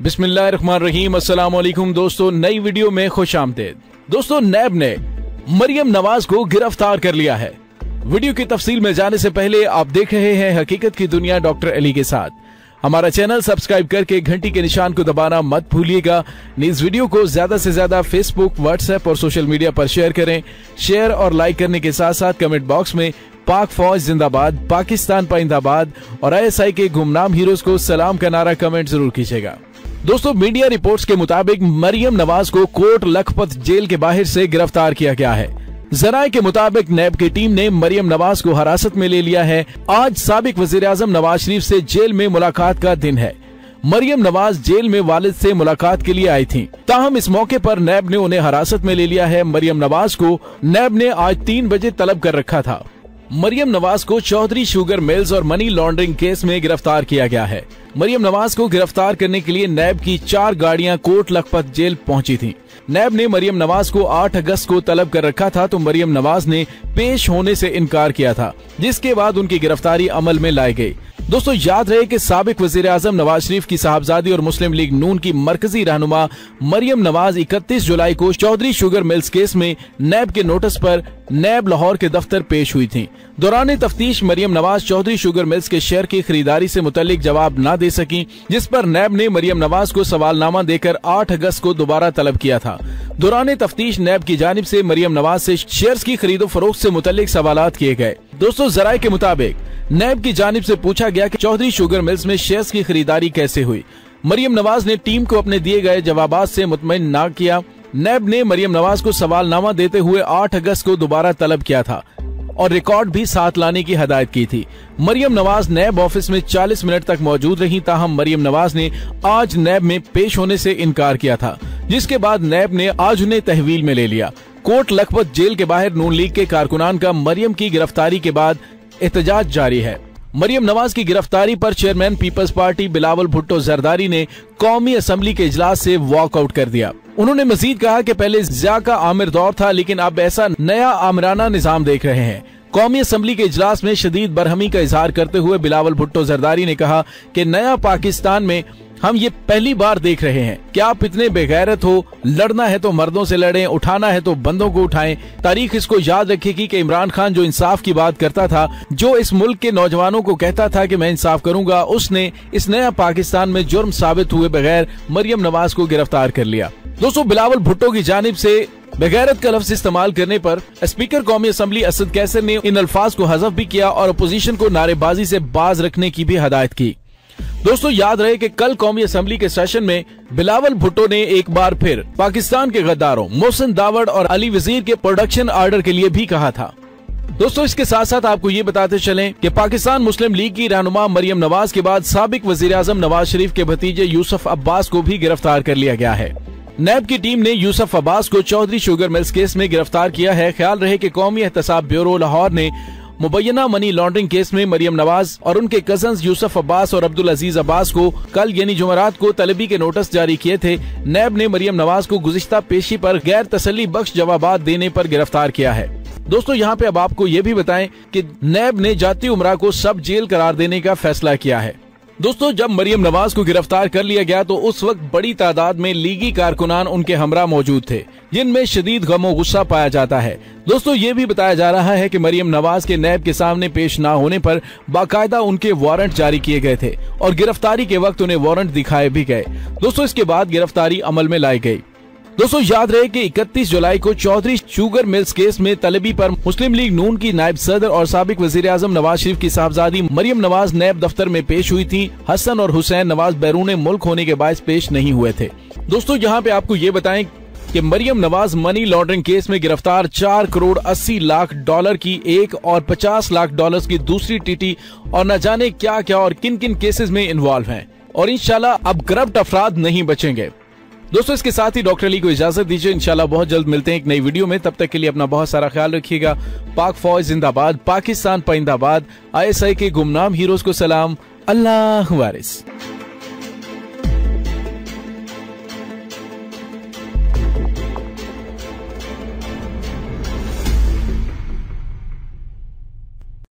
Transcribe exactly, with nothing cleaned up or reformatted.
बिस्मिल्लाहिर्रहमानिर्रहीम। अस्सलाम वालेकुम दोस्तों, नई वीडियो में खुश आमदीद। दोस्तों, नैब ने मरियम नवाज को गिरफ्तार कर लिया है। वीडियो की तफसील में जाने से पहले आप देख रहे हैं हकीकत की दुनिया डॉक्टर अली के साथ। हमारा चैनल सब्सक्राइब करके घंटी के निशान को दबाना मत भूलिएगा। इस वीडियो को ज्यादा से ज्यादा फेसबुक, व्हाट्सएप और सोशल मीडिया पर शेयर करें। शेयर और लाइक करने के साथ साथ कमेंट बॉक्स में पाक फौज जिंदाबाद, पाकिस्तान पाइंदाबाद और आई एस आई के गुमनाम हीरोज को सलाम का नारा कमेंट जरूर कीजिएगा। दोस्तों, मीडिया रिपोर्ट्स के मुताबिक मरियम नवाज को कोट लखपत जेल के बाहर से गिरफ्तार किया गया है। जराये के मुताबिक नैब की टीम ने मरियम नवाज को हिरासत में ले लिया है। आज साबिक वजीर आजम नवाज शरीफ से जेल में मुलाकात का दिन है। मरियम नवाज जेल में वालिद से मुलाकात के लिए आई थीं। ताहम इस मौके पर नैब ने उन्हें हिरासत में ले लिया है। मरियम नवाज को नैब ने आज तीन बजे तलब कर रखा था। मरियम नवाज को चौधरी शुगर मिल्स और मनी लॉन्ड्रिंग केस में गिरफ्तार किया गया है। मरियम नवाज को गिरफ्तार करने के लिए नैब की चार गाड़ियां कोट लखपत जेल पहुंची थीं। नैब ने मरियम नवाज को आठ अगस्त को तलब कर रखा था, तो मरियम नवाज ने पेश होने से इनकार किया था, जिसके बाद उनकी गिरफ्तारी अमल में लाई गई। दोस्तों, याद रहे कि साबिक वजीर आजम नवाज शरीफ की साहबजादी और मुस्लिम लीग नून की मरकजी रहनुमा मरियम नवाज इकतीस जुलाई को चौधरी शुगर मिल्स केस में नैब के नोटिस पर नैब लाहौर के दफ्तर पेश हुई थी। दौरान तफ्तीश मरियम नवाज चौधरी शुगर मिल्स के शेयर की खरीदारी से मुतल्लिक जवाब न दे सकी, जिस पर नैब ने मरियम नवाज को सवालनामा देकर आठ अगस्त को दोबारा तलब किया था। दौरान तफ्तीश नैब की जानिब से मरियम नवाज से शेयर्स की खरीदो फरोख्त से मुतल्लिक सवालात किए गए। दोस्तों, जराये के मुताबिक नैब की जानिब से पूछा गया कि चौधरी शुगर मिल्स में शेयर्स की खरीदारी कैसे हुई। मरियम नवाज ने टीम को अपने दिए गए जवाबात से मुतमईन न किया। नैब ने मरियम नवाज को सवालनामा देते हुए आठ अगस्त को दोबारा तलब किया था और रिकॉर्ड भी साथ लाने की हदायत की थी। मरियम नवाज नैब ऑफिस में चालीस मिनट तक मौजूद रही। ताहम मरियम नवाज ने आज नैब में पेश होने से इनकार किया था, जिसके बाद नैब ने आज उन्हें तहवील में ले लिया। कोट लखपत जेल के बाहर नून लीग के कारकुनान का मरियम की गिरफ्तारी के बाद एहतजाज जारी है। मरियम नवाज की गिरफ्तारी पर chairman peoples party Bilawal Bhutto Zardari ने कौमी असम्बली के इजलास से वॉकआउट कर दिया। उन्होंने मजीद कहा कि पहले ज़िया का आमिर दौर था, लेकिन अब ऐसा नया आमिराना निजाम देख रहे हैं। कौमी असम्बली के इजलास में शदीद बरहमी का इजहार करते हुए बिलावल भुट्टो जरदारी ने कहा कि नया पाकिस्तान में हम ये पहली बार देख रहे हैं कि आप इतने बेगैरत हो। लड़ना है तो मर्दों से लड़ें, उठाना है तो बंदों को उठाएं। तारीख इसको याद रखेगी कि इमरान खान जो इंसाफ की बात करता था, जो इस मुल्क के नौजवानों को कहता था कि मैं इंसाफ करूंगा, उसने इस नया पाकिस्तान में जुर्म साबित हुए बगैर मरियम नवाज को गिरफ्तार कर लिया। दोस्तों, बिलावल भुट्टो की जानिब से बेगैरत का लफ्ज इस्तेमाल करने पर स्पीकर कौमी असम्बली असद कैसर ने इन अल्फाज को हज़फ भी किया और अपोजिशन को नारेबाजी से बाज रखने की भी हदायत की। दोस्तों, याद रहे कि कल कौमी असम्बली के सेशन में बिलावल भुट्टो ने एक बार फिर पाकिस्तान के गद्दारों मोहसिन दावड़ और अली वजीर के प्रोडक्शन ऑर्डर के लिए भी कहा था। दोस्तों, इसके साथ साथ आपको ये बताते चलें कि पाकिस्तान मुस्लिम लीग की रहनुमा मरियम नवाज के बाद साबिक वजीर आजम नवाज शरीफ के भतीजे यूसुफ अब्बास को भी गिरफ्तार कर लिया गया है। नैब की टीम ने यूसुफ अब्बास को चौधरी शुगर मिल्स केस में गिरफ्तार किया है। ख्याल रहे कि कौमी एहतसाब ब्यूरो लाहौर ने मुबैना मनी लॉन्ड्रिंग केस में मरियम नवाज और उनके कजन्स यूसुफ अब्बास और अब्दुल अजीज अब्बास को कल यानी जुमेरात को तलबी के नोटिस जारी किए थे। नैब ने मरियम नवाज को गुज़िश्ता पेशी पर गैर तसल्ली बख्श जवाबात देने पर गिरफ्तार किया है। दोस्तों, यहाँ पे अब आपको ये भी बताएं कि नैब ने जाती उमरा को सब जेल करार देने का फैसला किया है। दोस्तों, जब मरियम नवाज को गिरफ्तार कर लिया गया तो उस वक्त बड़ी तादाद में लीगी कारकुनान उनके हमरा मौजूद थे, जिनमें शदीद गमो गुस्सा पाया जाता है। दोस्तों, ये भी बताया जा रहा है कि मरियम नवाज के नैब के सामने पेश न होने पर बाकायदा उनके वारंट जारी किए गए थे और गिरफ्तारी के वक्त उन्हें वारंट दिखाए भी गए। दोस्तों, इसके बाद गिरफ्तारी अमल में लाई गई। दोस्तों, याद रहे कि इकतीस जुलाई को चौधरी शुगर मिल्स केस में तलबी पर मुस्लिम लीग नून की नायब सदर और साबिक वजीर आजम नवाज शरीफ की साहबजादी मरियम नवाज नैब दफ्तर में पेश हुई थी। हसन और हुसैन नवाज बैरून मुल्क होने के बायस पेश नहीं हुए थे। दोस्तों, यहाँ पे आपको ये बताएं कि Maryam Nawaz money laundering case में गिरफ्तार चार करोड़ अस्सी लाख डॉलर की एक और पचास लाख डॉलर की दूसरी टीटी और न जाने क्या क्या और किन किन केसेस में इन्वॉल्व हैं और इंशाल्लाह अब करप्ट अफराद नहीं बचेंगे। दोस्तों, इसके साथ ही डॉक्टर अली को इजाजत दीजिए। इंशाल्लाह बहुत जल्द मिलते हैं एक नई वीडियो में। तब तक के लिए अपना बहुत सारा ख्याल रखिएगा। पाक फौज जिंदाबाद, पाकिस्तान पाइंदाबाद, आई एस आई के गुमनाम हीरोज को सलाम। अल्लाह वारिस।